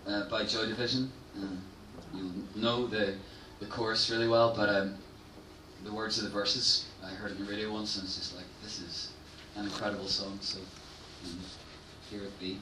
by Joy Division. You'll know the chorus really well, but the words of the verses, I heard it on the radio once and it's just like, this is an incredible song, so here it be.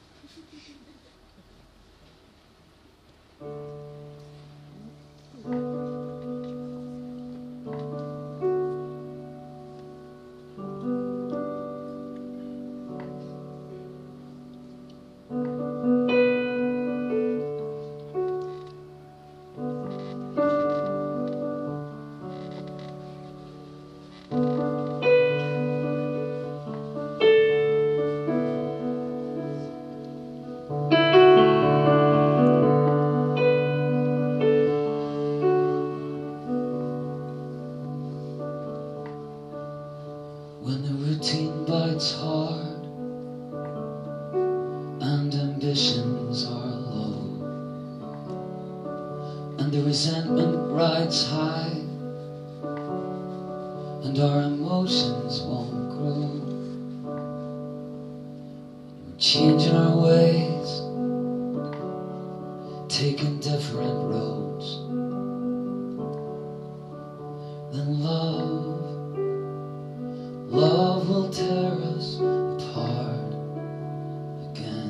When the routine bites hard and ambitions are low and the resentment rides high and our emotions won't grow, we're changing our ways, taking different roads, then love will tear us apart again.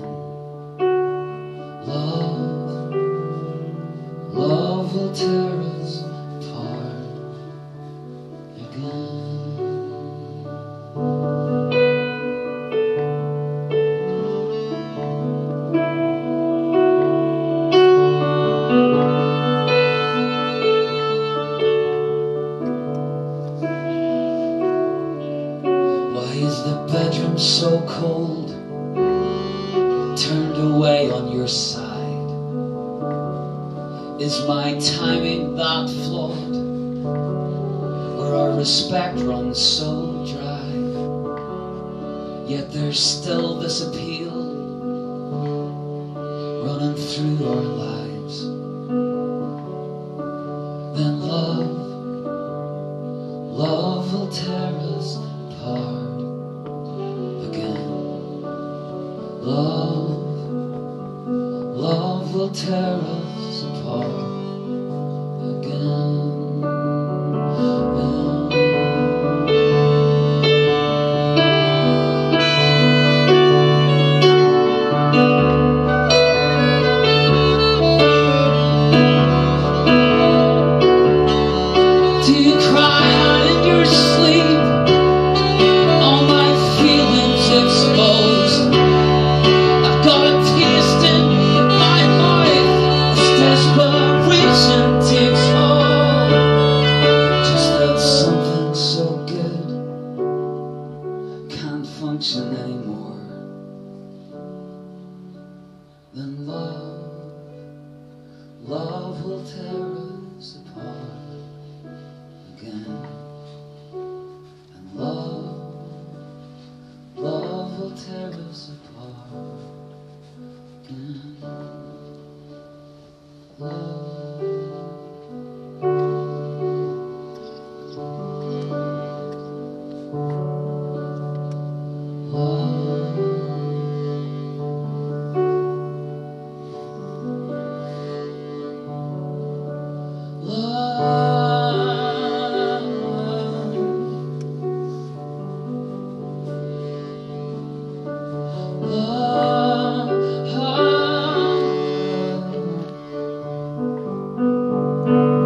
Love will tear us apart again. Is the bedroom so cold, turned away on your side? Is my timing that flawed, or our respect runs so dry? Yet there's still this appeal running through our lives. Then love will tear us apart. Love will tear us apart again. Do you cry out in your sleep? All my feelings exposed. Got a taste in my mouth as desperation takes hold. Just that something so good can't function anymore. Then love will tear us apart again. And love will tear us apart. Love